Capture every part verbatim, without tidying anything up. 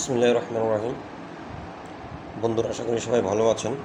বিসমিল্লাহির রহমানির রহিম। বন্ধুরা, আশা করি সবাই ভালো আছেন।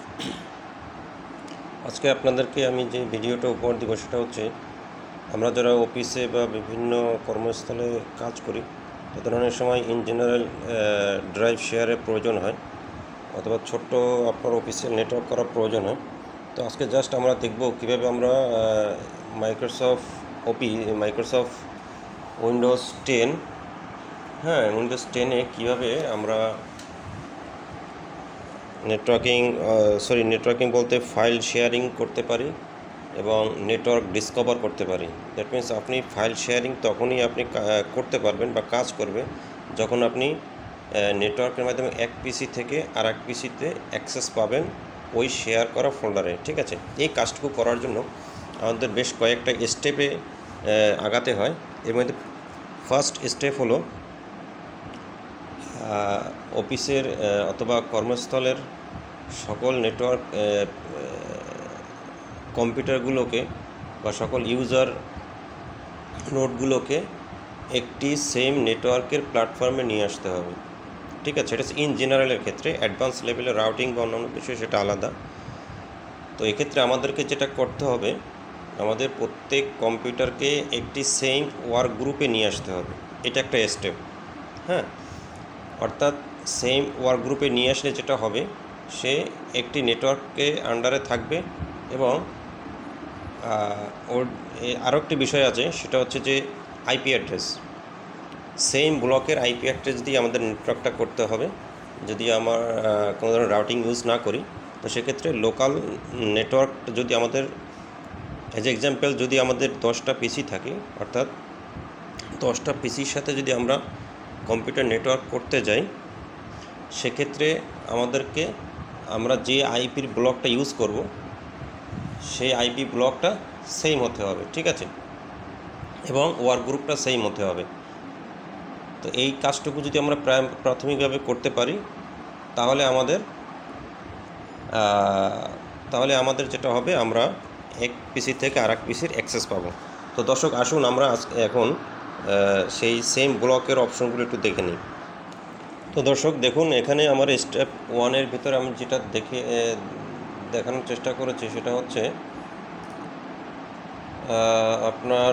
আজকে আপনাদেরকে আমি যে ভিডিওটা উপহার দিব সেটা হচ্ছে, আমরা যারা অফিসে বা বিভিন্ন কর্মস্থলে কাজ করি তাদের অনেক সময় ইন জেনারেল ড্রাইভ শেয়ারের প্রয়োজন হয়, অথবা ছোট্ট আপনার অফিসে নেটওয়ার্ক করার প্রয়োজন হয়। তো আজকে জাস্ট আমরা দেখব কীভাবে আমরা মাইক্রোসফট ওপি মাইক্রোসফট উইন্ডোজ টেন হ্যাঁ উইন্ডোজ টেনে কীভাবে আমরা নেটওয়ার্কিং সরি নেটওয়ার্কিং বলতে ফাইল শেয়ারিং করতে পারি এবং নেটওয়ার্ক ডিসকভার করতে পারি। দ্যাট মিনস আপনি ফাইল শেয়ারিং তখনই আপনি করতে পারবেন বা কাজ করবে যখন আপনি নেটওয়ার্কের মাধ্যমে এক পিসি থেকে আর এক পিসিতে অ্যাক্সেস পাবেন ওই শেয়ার করা ফোল্ডারে। ঠিক আছে, এই কাজটুকু করার জন্য আমাদের বেশ কয়েকটা স্টেপে আগাতে হয়। এর মধ্যে ফার্স্ট স্টেপ হলো অফিসের অথবা কর্মস্থলের সকল নেটওয়ার্ক কম্পিউটারগুলোকে বা সকল ইউজার নোডগুলোকে একটি সেম নেটওয়ার্কের প্ল্যাটফর্মে নিয়ে আসতে হবে। ঠিক আছে, এটা ইন জেনারেলের ক্ষেত্রে। অ্যাডভান্স লেভেলের রাউটিং বা অন্যান্য বিষয় সেটা আলাদা। তো এক্ষেত্রে আমাদেরকে যেটা করতে হবে, আমাদের প্রত্যেক কম্পিউটারকে একটি সেম ওয়ার্ক গ্রুপে নিয়ে আসতে হবে। এটা একটা স্টেপ। হ্যাঁ, অর্থাৎ সেম ওয়ার্ক গ্রুপে নিয়ে আসলে যেটা হবে, সে একটি নেটওয়ার্কে আন্ডারে থাকবে এবং ওর আরও একটি বিষয় আছে, সেটা হচ্ছে যে আইপি অ্যাড্রেস। সেম ব্লকের আইপি অ্যাড্রেস দিয়ে আমাদের নেটওয়ার্কটা করতে হবে। যদি আমার কোনো ধরনের রাউটিং ইউজ না করি, তো সেক্ষেত্রে লোকাল নেটওয়ার্ক যদি আমাদের অ্যাজ এক্সাম্পল যদি আমাদের দশটা পিসি থাকে, অর্থাৎ দশটা পিসির সাথে যদি আমরা কম্পিউটার নেটওয়ার্ক করতে যাই, সেক্ষেত্রে আমাদেরকে আমরা যে আইপির ব্লকটা ইউজ করব সেই আইপি ব্লকটা সেম হতে হবে। ঠিক আছে, এবং ওয়ার্ক গ্রুপটা সেম হতে হবে। তো এই কাজটুকু যদি আমরা প্রায় প্রাথমিকভাবে করতে পারি, তাহলে আমাদের তাহলে আমাদের যেটা হবে, আমরা এক পিসি থেকে আর এক পিসির অ্যাক্সেস পাবো। তো দর্শক, আসুন আমরা এখন সেই সেম ব্লকের অপশনগুলো একটু দেখে নিই। তো দর্শক দেখুন, এখানে আমার স্টেপ ওয়ানের ভিতরে আমি যেটা দেখে দেখানোর চেষ্টা করেছি সেটা হচ্ছে আপনার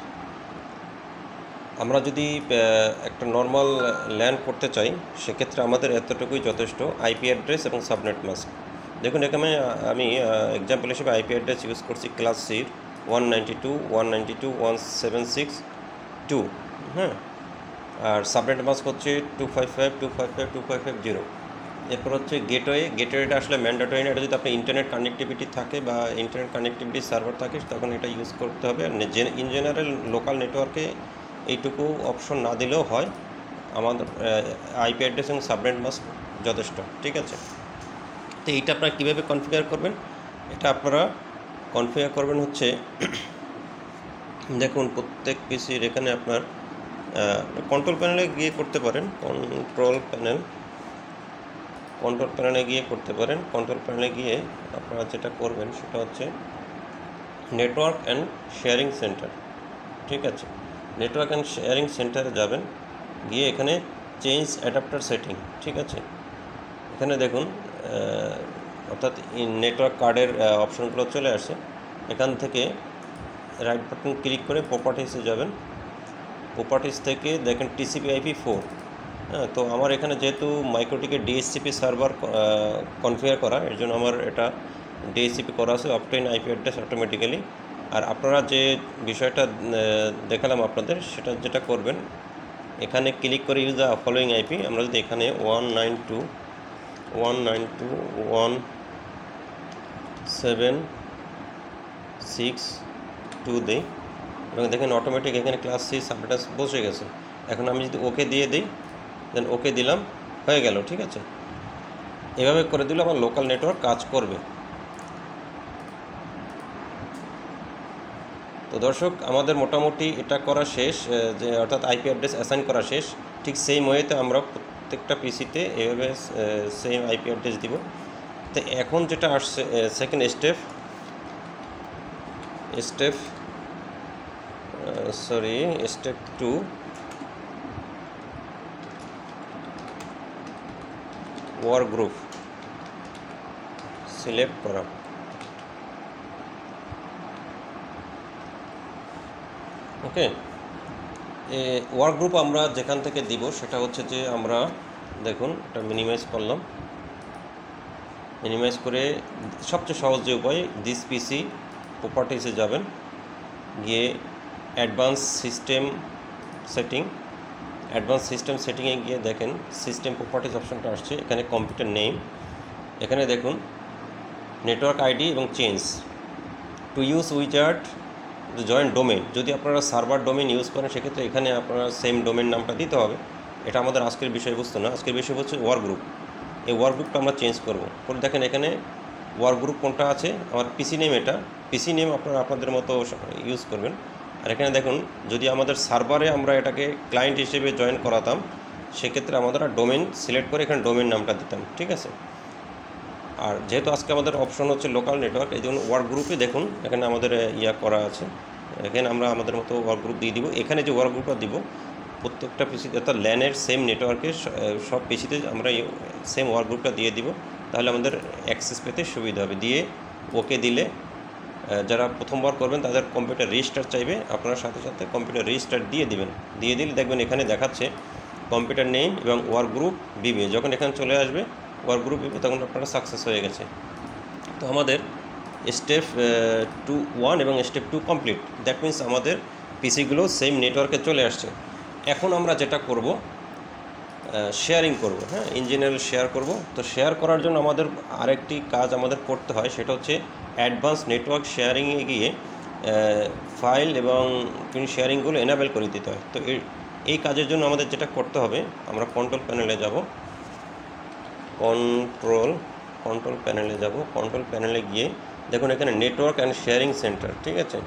আমরা যদি একটা নর্মাল ল্যান করতে চাই, সেক্ষেত্রে আমাদের এতটুকুই যথেষ্ট, আইপি অ্যাড্রেস এবং সাবনেট মাস্ক। দেখুন, এখানে আমি এক্সাম্পল হিসেবে আইপি অ্যাড্রেস ইউজ করছি ক্লাস সির one ninety two one ninety two one seven six two হ্যাঁ আর সাবনেট মাস্ক হচ্ছে two five five two five five two five five zero. এরপর হচ্ছে গেটওয়ে। গেটওয়েটা আসলে ম্যান্ডেটরি না, এটা যদি আপনার ইন্টারনেট কানেক্টিভিটি থাকে বা ইন্টারনেট কানেক্টিভিটি সার্ভার থাকে তখন এটা ইউজ করতে হবে। ইন জেনারেল লোকাল নেটওয়ার্কে এইটুকু অপশন না দিলেও হয়, আমাদের আইপি অ্যাড্রেস এবং সাবনেট মাস্ক যথেষ্ট। ঠিক আছে, তো এইটা আপনারা কীভাবে কনফিগার করবেন, এটা আপনারা কনফিগার করবেন হচ্ছে, দেখুন প্রত্যেক পিসির এখানে আপনার কন্ট্রোল প্যানেলে গিয়ে করতে পারেন। কন্ট্রোল প্যানেল কন্ট্রোল প্যানেলে গিয়ে করতে পারেন কন্ট্রোল প্যানেলে গিয়ে আপনারা যেটা করবেন সেটা হচ্ছে নেটওয়ার্ক অ্যান্ড শেয়ারিং সেন্টার। ঠিক আছে, নেটওয়ার্ক অ্যান্ড শেয়ারিং সেন্টারে যাবেন, গিয়ে এখানে চেঞ্জ অ্যাডাপ্টার সেটিং। ঠিক আছে, এখানে দেখুন অর্থাৎ নেটওয়ার্ক কার্ডের অপশনগুলো চলে আসে। এখান থেকে রাইট বাটন ক্লিক করে প্রপার্টিসে যাবেন। প্রপার্টিস থেকে দেখেন টিসিপি আইপি ফোর। হ্যাঁ, তো আমার এখানে যেহেতু মাইক্রোটিকের ডিএসসিপি সার্ভার কনফিগার করা, এর জন্য আমার এটা ডিএসসিপি করা আছে, অবটেইন আইপি অ্যাড্রেস অটোমেটিক্যালি। আর আপনারা যে বিষয়টা দেখালাম আপনাদের, সেটা যেটা করবেন, এখানে ক্লিক করে ইউজ দ্য ফলোয়িং আইপি। আমরা যদি এখানে one nine two one nine two one seven six two দিই, এবং দেখেন অটোমেটিক এখানে ক্লাস সি সাবনেট বসে গেছে। এখন আমি যদি ওকে দিয়ে দিই, দেন ওকে দিলাম, হয়ে গেল। ঠিক আছে, এভাবে করে দিলে আমার লোকাল নেটওয়ার্ক কাজ করবে। তো দর্শক, আমাদের মোটামুটি এটা করা শেষ, যে অর্থাৎ আইপি অ্যাড্রেস অ্যাসাইন করা শেষ। ঠিক সেই ওয়েতে আমরা প্রত্যেকটা পিসিতে এভাবে সেম আইপি অ্যাড্রেস দিব। তো এখন যেটা আসছে second step step sorry step two work group select করা। ওকে, ওয়ার্ক গ্রুপ আমরা যেখান থেকে দিব সেটা হচ্ছে যে আমরা দেখুন এটা মিনিমাইজ করলাম। মিনিমাইজ করে সবচেয়ে সহজ যে উপায়, দিস পিসি প্রপার্টিসে যাবেন, গিয়ে advance system setting, advance system সেটিংয়ে গিয়ে দেখেন সিস্টেম প্রপার্টিস অপশনটা আসছে, এখানে কম্পিউটার নেম, এখানে দেখুন নেটওয়ার্ক আইডি এবং change to use wizard join domain. যদি আপনারা সার্ভার ডোমেন ইউজ করেন সেক্ষেত্রে এখানে আপনারা সেম ডোমেন নামটা দিতে হবে। এটা আমাদের আজকের বিষয়বস্তু না, আজকের বিষয় হচ্ছে ওয়ার্ক গ্রুপ। এই ওয়ার্ক গ্রুপটা আমরা চেঞ্জ করব করে দেখেন এখানে ওয়ার্ক গ্রুপ কোনটা আছে, আমার পিসি নেম, এটা পিসি নেম আপনারা আপনাদের মতো ইউজ করবেন। আর এখানে দেখুন যদি আমাদের সার্ভারে আমরা এটাকে ক্লায়েন্ট হিসেবে জয়েন করাতাম সেক্ষেত্রে আমাদের ডোমেন সিলেক্ট করে এখানে ডোমেন নামটা দিতাম, ঠিক আছে। আর যেহেতু আজকে আমাদের অপশন হচ্ছে লোকাল নেটওয়ার্ক, এই জন্য ওয়ার্ক গ্রুপে দেখুন এখানে আমাদের ইয়া করা আছে, এখানে আমরা আমাদের মতো ওয়ার্ক গ্রুপ দিয়ে দিব। এখানে যে ওয়ার্ক গ্রুপটা দিব প্রত্যেকটা পিসিতে অর্থাৎ ল্যানের সেম নেটওয়ার্কের সব পিসিতে আমরা সেম ওয়ার্ক গ্রুপটা দিয়ে দিব, তাহলে আমাদের অ্যাক্সেস পেতে সুবিধা হবে। দিয়ে ওকে দিলে যারা প্রথমবার করবেন তাদের কম্পিউটার রেজিস্টার চাইবে, আপনারা সাথে সাথে কম্পিউটার রেজিস্টার দিয়ে দিবেন। দিয়ে দিলে দেখবেন এখানে দেখাচ্ছে কম্পিউটার নেম এবং ওয়ার্ক গ্রুপ বিবে, যখন এখানে চলে আসবে ওয়ার্ক গ্রুপ বিবে তখন আপনারা সাকসেস হয়ে গেছে। তো আমাদের স্টেপ টু ওয়ান এবং step two complete, that means আমাদের পিসিগুলো সেম নেটওয়ার্কে চলে আসছে। এখন আমরা যেটা করব শেয়ারিং করব, হ্যাঁ ইঞ্জিনিয়ার শেয়ার করব। তো শেয়ার করার জন্য আমাদের আরেকটি কাজ আমাদের করতে হয়, সেটা হচ্ছে অ্যাডভান্স নেটওয়ার্ক শেয়ারিংয়ে গিয়ে ফাইল এবং প্রিন্ট শেয়ারিংগুলো এনাবেল করে দিতে হয়। তো এই কাজের জন্য আমাদের যেটা করতে হবে, আমরা কন্ট্রোল প্যানেলে যাব, কন্ট্রোল কন্ট্রোল প্যানেলে যাব কন্ট্রোল প্যানেলে গিয়ে দেখুন এখানে নেটওয়ার্ক অ্যান্ড শেয়ারিং সেন্টার, ঠিক আছে,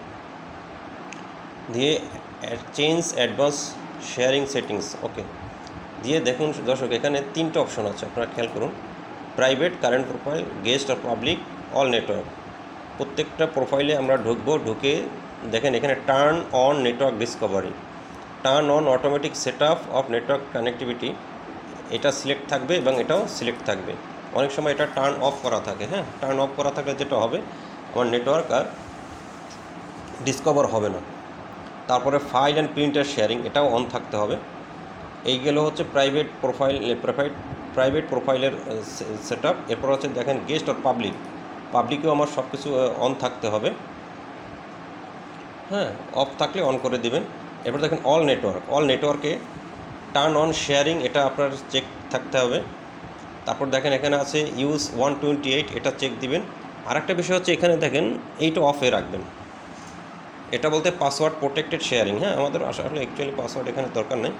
দিয়ে change advance sharing settings, okay দিয়ে দেখুন দর্শক এখানে তিনটে অপশন আছে, আপনারা খেয়াল করুন, প্রাইভেট, কারেন্ট প্রোফাইল, গেস্ট আর পাবলিক, অল নেটওয়ার্ক। প্রত্যেকটা প্রোফাইলে আমরা ঢুকবো, ঢুকে দেখেন এখানে turn on network discovery, turn on automatic set up of network connectivity, এটা সিলেক্ট থাকবে এবং এটাও সিলেক্ট থাকবে। অনেক সময় এটা টার্ন অফ করা থাকে, হ্যাঁ টার্ন অফ করা থাকলে যেটা হবে আমার নেটওয়ার্ক আর ডিসকভার হবে না। তারপরে ফাইল অ্যান্ড প্রিন্টার শেয়ারিং, এটাও অন থাকতে হবে। এইগুলো হচ্ছে প্রাইভেট প্রোফাইল প্রাইভেট প্রাইভেট প্রোফাইলের সেট আপ। এরপর হচ্ছে দেখেন গেস্ট আর পাবলিক, পাবলিকেও আমার সব কিছু অন থাকতে হবে, হ্যাঁ অফ থাকলে অন করে দিবেন। এরপর দেখেন অল নেটওয়ার্ক, অল নেটওয়ার্কে টার্ন অন শেয়ারিং, এটা আপনার চেক থাকতে হবে। তারপর দেখেন এখানে আছে ইউজ ওয়ান টোয়েন্টি এইট, এটা চেক দিবেন। আরেকটা বিষয় হচ্ছে এখানে দেখেন এইটা অফে রাখবেন, এটা বলতে পাসওয়ার্ড প্রোটেক্টেড শেয়ারিং, হ্যাঁ আমাদের আসলে অ্যাকচুয়ালি পাসওয়ার্ড এখানে দরকার নেই।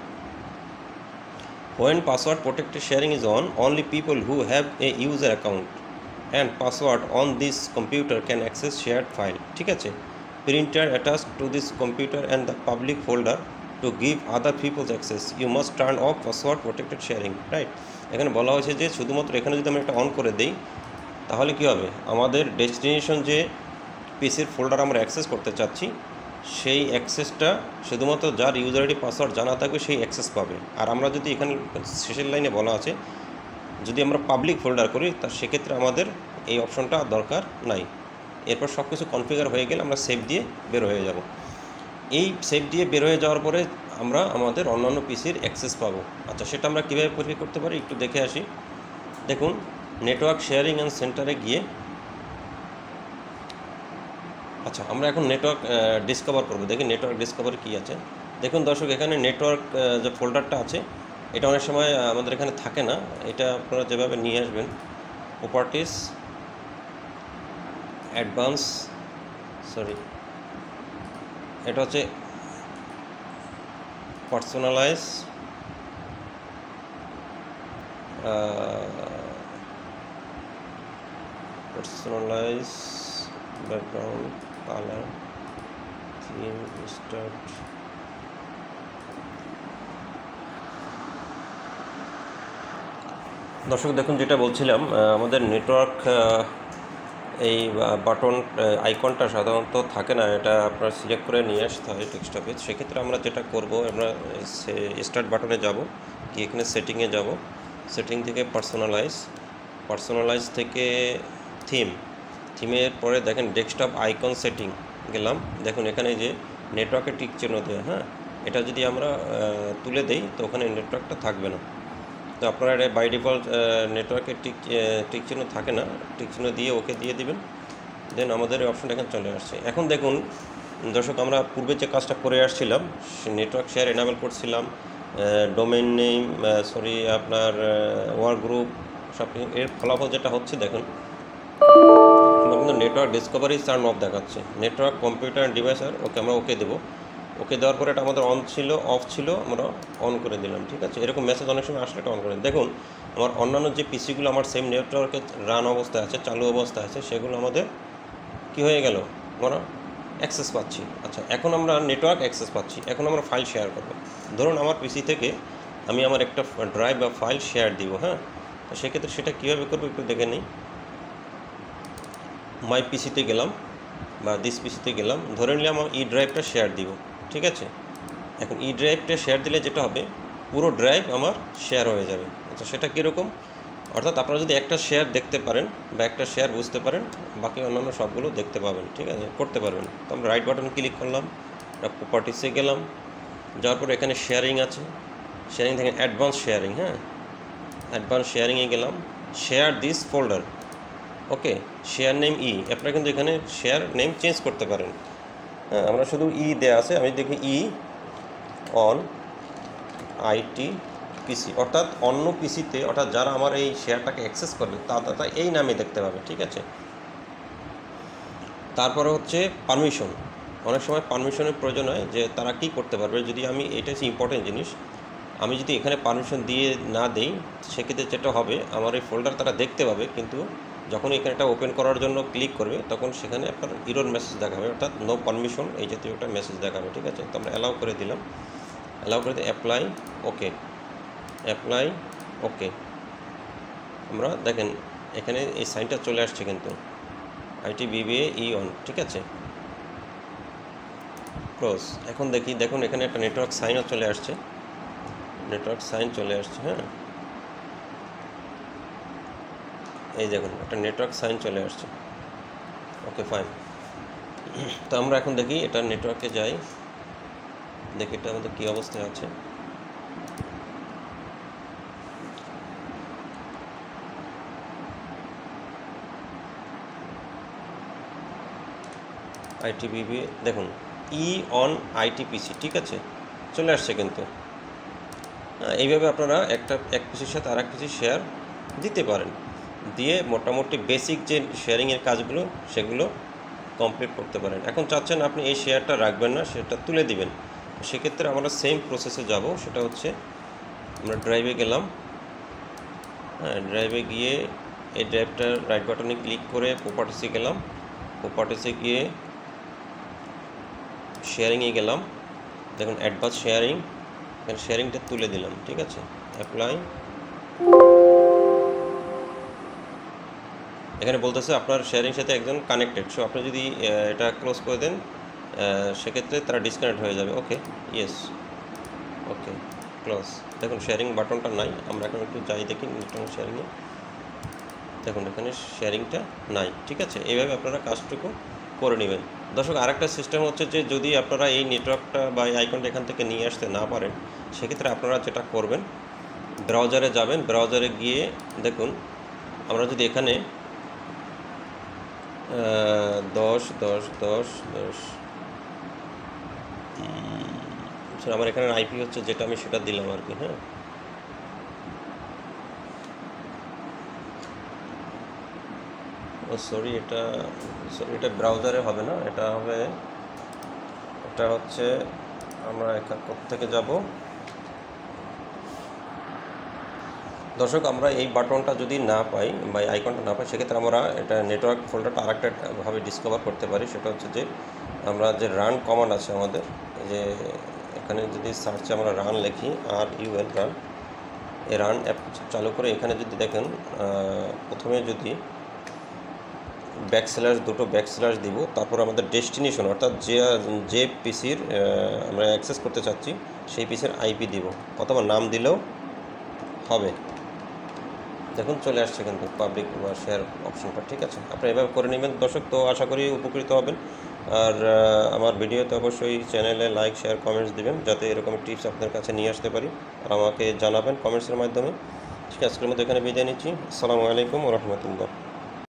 When password protected sharing is on, only people who have a user account and password on this computer can access shared file, ঠিক আছে। Printer attached to this computer and the public folder to give other people access, you must turn off password protected sharing, right? এখানে বলা হয়েছে যে শুধুমাত্র এখানে যদি আমরা এটা অন করে দেই তাহলে কি হবে, আমাদের ডেস্টিনেশন যে পিসির ফোল্ডার আমরা অ্যাক্সেস করতে চাচ্ছি সেই অ্যাক্সেসটা শুধুমাত্র যার ইউজার আইডি পাসওয়ার্ড জানা থাকবে সেই অ্যাক্সেস পাবে। আর আমরা যদি এখানে শেষের লাইনে বলা আছে যদি আমরা পাবলিক ফোল্ডার করি তা সেক্ষেত্রে আমাদের এই অপশনটা দরকার নাই। এরপর সব কিছু কনফিগার হয়ে গেলে আমরা সেভ দিয়ে বের হয়ে যাব। এই সেভ দিয়ে বের হয়ে যাওয়ার পরে আমরা আমাদের অন্যান্য পিসির অ্যাক্সেস পাবো। আচ্ছা সেটা আমরা কীভাবে পরীক্ষা করতে পারি একটু দেখে আসি। দেখুন নেটওয়ার্ক শেয়ারিং অ্যান্ড সেন্টারে গিয়ে, আচ্ছা আমরা এখন নেটওয়ার্ক ডিসকভার করবো। দেখি নেটওয়ার্ক ডিসকভার কী আছে। দেখুন দর্শক এখানে নেটওয়ার্ক যে ফোল্ডারটা আছে এটা অনেক সময় আমাদের এখানে থাকে না, এটা আপনারা যেভাবে নিয়ে আসবেন প্রপার্টিস অ্যাডভান্স সরি এটা হচ্ছে personalise personalise background colour theme start দর্শক দেখুন যেটা বলছিলাম আমাদের নেটওয়ার্ক এই বাটন আইকনটা সাধারণত থাকে না, এটা আপনার সিলেক্ট করে নিয়ে আসতে হয় ডেস্কটপে। সেক্ষেত্রে আমরা যেটা করব আমরা স্টার্ট বাটনে যাব, কি এখানে সেটিংয়ে যাব, সেটিং থেকে পার্সোনালাইজ, পার্সোনালাইজ থেকে থিম, থিমের পরে দেখেন ডেস্কটপ আইকন সেটিং গেলাম। দেখুন এখানে যে নেটওয়ার্কের টিক চিহ্ন দেওয়া, হ্যাঁ, এটা যদি আমরা তুলে দেই তো ওখানে নেটওয়ার্কটা থাকবে না। তো আপনারা এটা বাই ডিফল্ট নেটওয়ার্কের টিক টিক চিহ্ন থাকে না, টিক চিহ্ন দিয়ে ওকে দিয়ে দিবেন, দেন আমাদের এই অপশনটা এখানে চলে আসছে। এখন দেখুন দর্শক, আমরা পূর্বে যে কাজটা করে আসছিলাম, নেটওয়ার্ক শেয়ার এনাবেল করছিলাম, ডোমেইন নেম, সরি আপনার ওয়ার্ক গ্রুপ সব, এর ফলাফল যেটা হচ্ছে দেখুন আমরা কিন্তু নেটওয়ার্ক ডিসকভারি টার্ন অফ দেখাচ্ছে, নেটওয়ার্ক কম্পিউটার ডিভাইস আর ওকে আমরা ওকে দেবো। ওকে দেওয়ার পরে এটা আমাদের অন ছিল, অফ ছিল, আমরা অন করে দিলাম, ঠিক আছে। এরকম মেসেজ অনেক সময় আসলে এটা অন করে। দেখুন আমার অন্যান্য যে পিসিগুলো আমার সেম নেটওয়ার্কে রান অবস্থায় আছে, চালু অবস্থায় আছে, সেগুলো আমাদের কি হয়ে গেল, আমরা অ্যাক্সেস পাচ্ছি। আচ্ছা, এখন আমরা নেটওয়ার্ক অ্যাক্সেস পাচ্ছি, এখন আমরা ফাইল শেয়ার করব। ধরুন আমার পিসি থেকে আমি আমার একটা ড্রাইভ বা ফাইল শেয়ার দিব, হ্যাঁ, তো সেক্ষেত্রে সেটা কীভাবে করবো একটু দেখে নিই। মাই পিসিতে গেলাম বা দিস পিসিতে গেলাম, ধরে নিলাম আমার ই ড্রাইভটা শেয়ার দিব, ঠিক আছে। এখন ই ড্রাইভটা শেয়ার দিলে যেটা হবে, পুরো ড্রাইভ আমার শেয়ার হয়ে যাবে। আচ্ছা, সেটা কীরকম, অর্থাৎ আপনারা যদি একটা শেয়ার দেখতে পারেন বা একটা শেয়ার বুঝতে পারেন, বাকি অন্যান্য সবগুলো দেখতে পাবেন, ঠিক আছে, করতে পারবেন। তো আমরা রাইট বাটন ক্লিক করলাম, প্রপার্টিসে গেলাম, যাওয়ার পর এখানে শেয়ারিং আছে, শেয়ারিং থেকে অ্যাডভান্স শেয়ারিং, হ্যাঁ, অ্যাডভান্স শেয়ারিংয়ে গেলাম, share this folder, okay, share name ই, আপনারা কিন্তু এখানে শেয়ার নেম চেঞ্জ করতে পারেন, হ্যাঁ, আমরা শুধু ই দেওয়া আছে, আমি দেখি ই অন আইটি পিসি, অর্থাৎ অন্য পিসিতে, অর্থাৎ যারা আমার এই শেয়ারটাকে অ্যাক্সেস করবে তারা এই নামে দেখতে পাবে, ঠিক আছে। তারপরে হচ্ছে পারমিশন, অনেক সময় পারমিশনের প্রয়োজন হয়, যে তারা কি করতে পারবে, যদি আমি, এটা হচ্ছে ইম্পর্টেন্ট জিনিস, আমি যদি এখানে পারমিশন দিয়ে না দেই, সেক্ষেত্রে যেটা হবে, আমার এই ফোল্ডার তারা দেখতে পাবে, কিন্তু যখন এখানে এটা ওপেন করার জন্য ক্লিক করবে, তখন সেখানে আপনার ইরর মেসেজ দেখাবে, অর্থাৎ নো পারমিশন এই জাতীয় একটা মেসেজ দেখাবে, ঠিক আছে। তো আমরা অ্যালাউ করে দিলাম, অ্যালাউ করে দিয়ে অ্যাপ্লাই ওকে, অ্যাপ্লাই ওকে, আমরা দেখেন এখানে এই সাইনটা চলে আসছে কিন্তু আইটি বিবিএ ই অন, ঠিক আছে, ক্লোজ। এখন দেখি, দেখুন এখানে একটা নেটওয়ার্ক সাইনও চলে আসছে, নেটওয়ার্ক সাইন চলে আসছে, হ্যাঁ, এই দেখুন একটা নেটওয়ার্ক সাইন চলে আসছে, ওকে ফাইন। তো আমরা এখন দেখি এটা নেটওয়ার্কে যাই, দেখি এটা আমাদের কী অবস্থায় আছে। আইটিবিবি দেখুন ই অন আইটিপিসি, ঠিক আছে, চলে আসছে কিন্তু। এইভাবে আপনারা একটা এক পিসির সাথে আর এক পিসি শেয়ার দিতে পারেন, দিয়ে মোটামুটি বেসিক যে শেয়ারিংয়ের কাজগুলো সেগুলো কমপ্লিট করতে পারেন। এখন চাচ্ছেন আপনি এই শেয়ারটা রাখবেন না, সেটা তুলে দিবেন, সেক্ষেত্রে আমরা সেম প্রসেসে যাব। সেটা হচ্ছে আমরা ড্রাইভে গেলাম, হ্যাঁ, ড্রাইভে গিয়ে এই ড্রাইভটার রাইট বাটনে ক্লিক করে প্রপার্টিসে গেলাম, প্রপার্টিসে গিয়ে শেয়ারিংয়ে গেলাম, দেখুন অ্যাডভান্স শেয়ারিং, এখানে শেয়ারিংটা তুলে দিলাম, ঠিক আছে, অ্যাপ্লাই। এখানে বলতেছে আপনার শেয়ারিং সাথে একজন কানেক্টেড, সো আপনি যদি এটা ক্লোজ করে দেন সেক্ষেত্রে তারা ডিসকানেক্ট হয়ে যাবে, ওকে, ইয়েস, ওকে, ক্লোজ। দেখুন শেয়ারিং বাটনটা নাই, আমরা এখন একটু যাই দেখি নেটওয়ার্ক শেয়ারিংয়ে, দেখুন এখানে শেয়ারিংটা নাই, ঠিক আছে। এইভাবে আপনারা কাজটুকু করে নেবেন। দর্শক, আরেকটা সিস্টেম হচ্ছে যে যদি আপনারা এই নেটওয়ার্কটা বা এই আইকনটা এখান থেকে নিয়ে আসতে না পারেন, সেক্ষেত্রে আপনারা যেটা করবেন, ব্রাউজারে যাবেন, ব্রাউজারে গিয়ে দেখুন আমরা যদি এখানে দশ দশ দশ দশ আমার এখানে আইপি হচ্ছে যেটা, আমি সেটা দিলাম আর কি, হ্যাঁ, ও সরি এটা সরি এটা ব্রাউজারে হবে না, এটা হবে, এটা হচ্ছে আমরা এখান থেকে যাব। দর্শক, আমরা এই বাটনটা যদি না পাই বা এই আইকনটা না পাই, সেক্ষেত্রে আমরা এটা নেটওয়ার্ক ফোল্ডারটা আরেকটা ভাবে ডিসকভার করতে পারি। সেটা হচ্ছে যে আমরা যে রান কমান্ড আছে আমাদের, যে এখানে যদি সার্চে আমরা রান লিখি, আর ইউএন রান, এই রান অ্যাপ চালু করে এখানে যদি দেখেন, প্রথমে যদি ব্যাক স্ল্যাশ দুটো ব্যাক স্ল্যাশ দিব, তারপর আমাদের ডেস্টিনেশন, অর্থাৎ যে যে পিসির আমরা অ্যাক্সেস করতে চাচ্ছি সেই পিসির আইপি দিব, অথবা নাম দিলেও হবে, দেখুন চলে আসছে কিন্তু পাবলিক বা শেয়ার অপশনটা, ঠিক আছে। আপনি এভাবে করে নেবেন দর্শক। তো আশা করি উপকৃত হবেন। আর আমার ভিডিওতে অবশ্যই চ্যানেলে লাইক শেয়ার কমেন্টস দিবেন, যাতে এরকম টিপস আপনার কাছে নিয়ে আসতে পারি। আর আমাকে জানাবেন কমেন্টসের মাধ্যমে। ঠিক আছে, আজকের মধ্যে এখানে বিদায় নিচ্ছি। আসসালামু আলাইকুম ওয়া রাহমাতুল্লাহ।